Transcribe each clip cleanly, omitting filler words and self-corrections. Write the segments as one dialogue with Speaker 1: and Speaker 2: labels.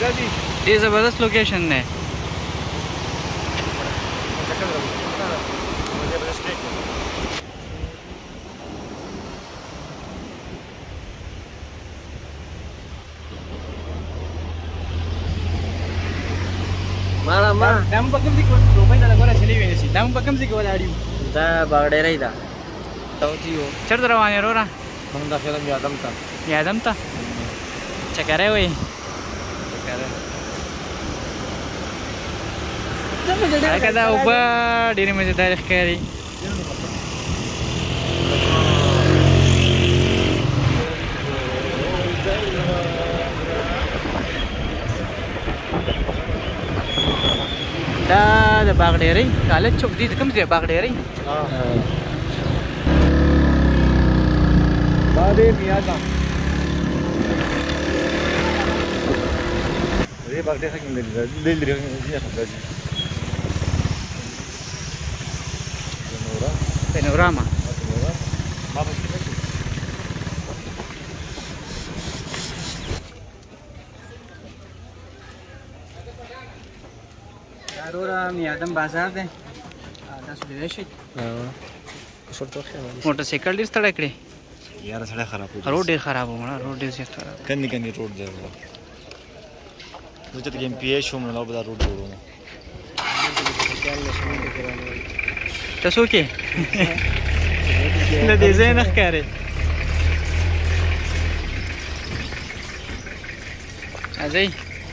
Speaker 1: ډېر زبردست لوکیشن دی. دا مو په کوم ځای کې روپۍ ته لګوله چلې وینې دا مو په کوم ځای کې ولاړ یو؟
Speaker 2: دا باغډیرۍ ده.
Speaker 1: چېرته روان یې وروره؟
Speaker 2: موږ داخله میادم ته.
Speaker 1: میادم ته؟ چکرۍ وایي؟ هلکه دا اوبه ډېرې مزېدارې ښکاري. دا د باغډیرۍ کالج چوک دی. د کوم ځای باغډیرۍ؟
Speaker 2: دا دی میادم. دې باغډیرۍ کې لري
Speaker 1: پینوراما. وروره میادم بازار دی. تاسو لیدلی شئ. موټر سایکل ډېر ستړی کړی.
Speaker 2: یاره سړی خراب و.
Speaker 1: روډ ډېر خراب و مړه. روډ ډېر زیات خراب.
Speaker 2: کندې روډ دی. زه چې د ایم پی ای شوم نو به دا روډ جوړوم.
Speaker 1: ته څوک یې؟ له دې ځای نه ښکارې. راځئ.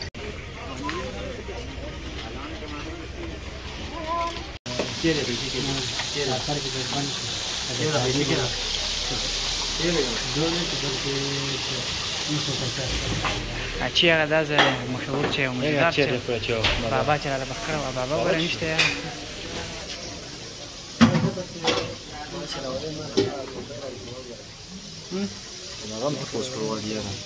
Speaker 1: اچھی هغه دا ځای مشهور چې یو مزیدار چې بابا چې راله بخ کړی وه. بابا ګوره نشته یار.
Speaker 2: هغه هم تپوس کړو وړ دی یاره.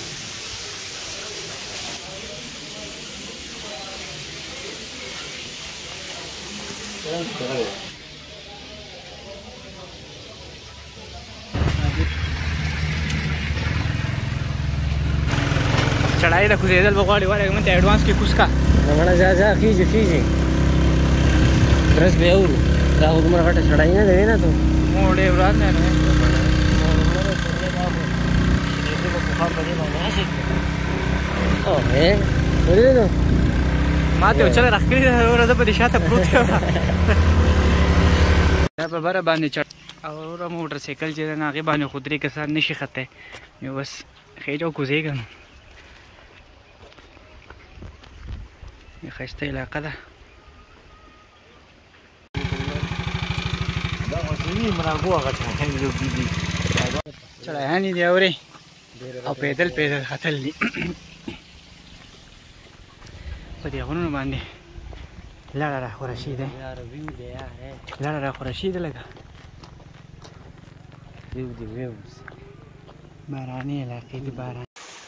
Speaker 1: چړای ته کوزېدل به غواړي ورګه مونږ ته اډوانس کې کوز کا.
Speaker 2: مړه ځه خیږي درس به اورو. دا خو دومره غټه چړای نه دی نه ته.
Speaker 1: مو ډېر وران دی نه.
Speaker 2: ورېدو
Speaker 1: ما ته اوچله راښکلې ده وروره. زه په دې شاته پروت یم. دا په بره باندې چړ او وروره موټر سایکل چې دی نو هغې باندې خو درې کسان نه شي ختلی. نو بس خېجو کوزېږم. ښایسته علاقه ده. چړایانې دي اورې او پیدل ختل دي. په دې غرونو باندې لاره راخوره شوې ده. لاره راخوره شوې ده لږه. باراني علاقې دي. باران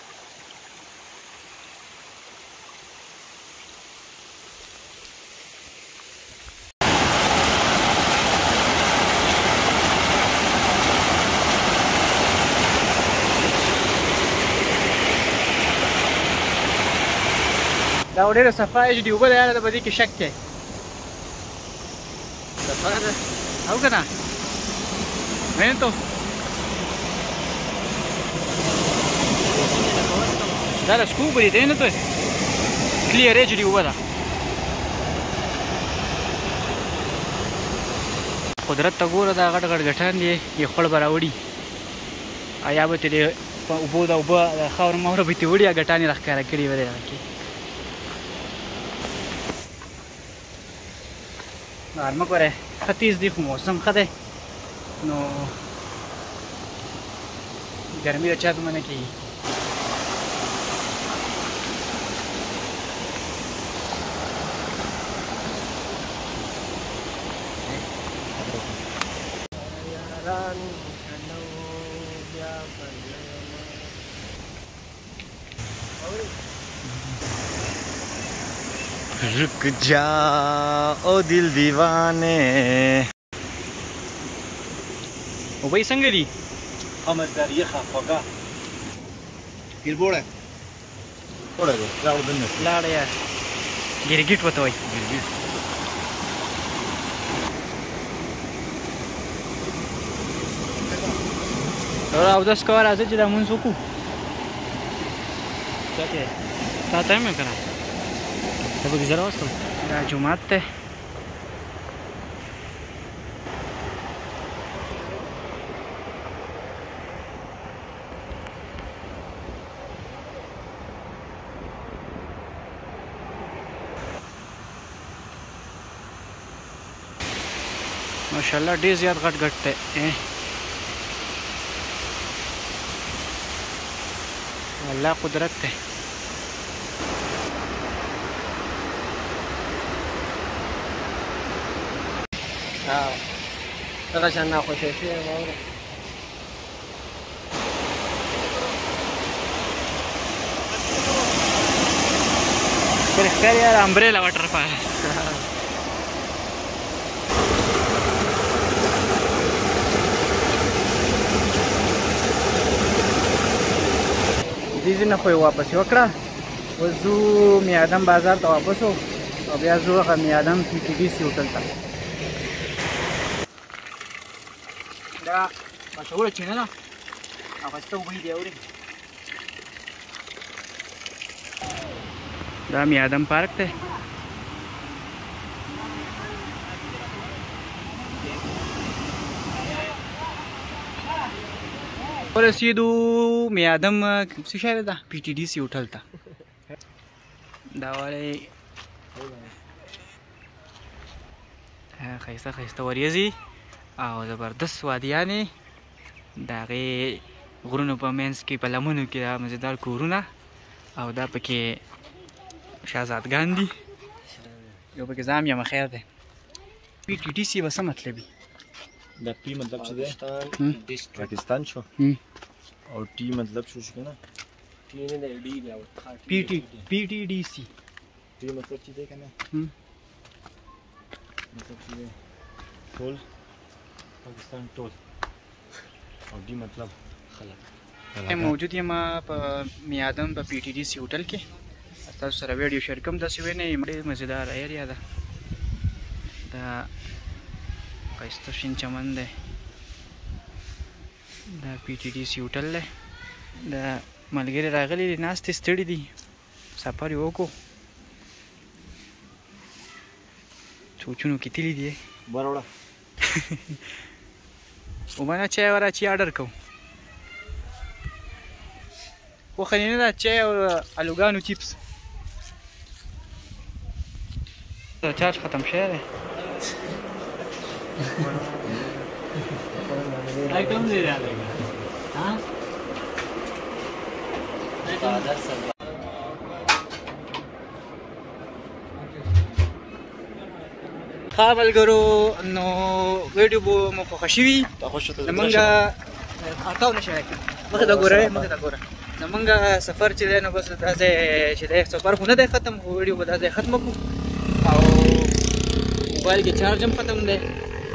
Speaker 1: دا ډېره صفا ایچ ډي اوبه ده یاره. په دې کې شک دی. صفا ده او که نه وینې تو دا د سکو اوبه دي. ته وینې تو کلیر ایچ ډي اوبه ده. قدرت ته ګوره. دا غټ غټ ګټان دي. یې خوړ به راوړي او یا به ترې اوبو د اوبه د خاوره ماوره به ترې وړي یا ګټان یې راښکاره کړي به دی هغه کې. غرمه ګورئ ښه تیز دی خو موسم ښه دی. نو ګرمي د چا دومره نه کېږي.
Speaker 2: रुक जा ओ दिल दीवाने.
Speaker 1: اوبه یې څنګه دي؟
Speaker 2: خمردار یخه خوږه. ګیربوړی
Speaker 3: وړه دی راوړ دننه
Speaker 1: لاړه یار ګرګیټ ورته وایي
Speaker 3: ګرګیټ
Speaker 1: اودس کوه راځه چې دا لمونځ وکړو تا ته یې که نه
Speaker 2: ته پکې زه راوستم
Speaker 1: دا جومات دی ماشاءالله ډېر زیات غټ غټ دی والله قدرت دی
Speaker 2: دغه شان ناخوښه شوې واوره
Speaker 1: پر ښکاري یار امبریلا واټر پارک دې ځای نه خو یې واپس وکړه اوس ځو میادم بازار ته واپس وو او بیا ځو هغه میادم پی ټي ډي سي هوټل ته دا مشهوره چینه ده اخسته اوبه دي اورې دا میادم پارک دی ورسېدو میادم څه شی ده پی ټي ډي سي هوټل ته دا والی ښایسته ښایسته وریځې او زبردست وادیانې د هغې غرونو په منځ کې په لمنو کې دا مزیدار کورونه او دا پکې شهزادګان دي یو پکې ځام یم خیر دی پی ټي ډي سي به څه مطلب وي
Speaker 3: دا پی مطلب څه دی پاکستان شو او ټي مطلب شو که نه
Speaker 2: ټي نه دی ډي بیا
Speaker 1: پی ټي ډي سي
Speaker 3: ټي مطلب چې دی که نه مطلب چې دی ټول پاکستان ټول او ډي مطلب خلک
Speaker 1: موجود یم په میادم په پی ټي ډي سي هوټل کې تاسو سره ویډیو شیر کوم داسې وینئ ډېر مزیدار ایریا ده دا ښایسته شین چمن دی دا پی ټي ډي سي هوټل دی دا ملګري راغلي دي ناستې ستړي دي سفر یې وکړو سوچونو کې تللي دي
Speaker 3: بروړه
Speaker 1: اوبه نه چای وره چی آرډر کوو وخني نه ده چای او الوګانو چیپس چارج ختم شوی دی
Speaker 2: کوم ځای راغلی
Speaker 1: ښه ملګرو نو ویډیو به مو خوښه شوي زمونږ تاو نه شوی مخې ته ګوره مخې ته ګوره زمونږ سفر چې دی نو بس دا ځای چې دی سفر خو نه دی ختم خو ویډیو به دا ځای ختمه کړو او موبایل کې چارج هم ختم دی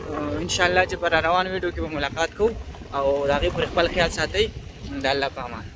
Speaker 1: انشاءالله چې په را روان ویډیو کې به ملاقات کوو او د هغې پورې خپل خیال ساتئ د الله په امان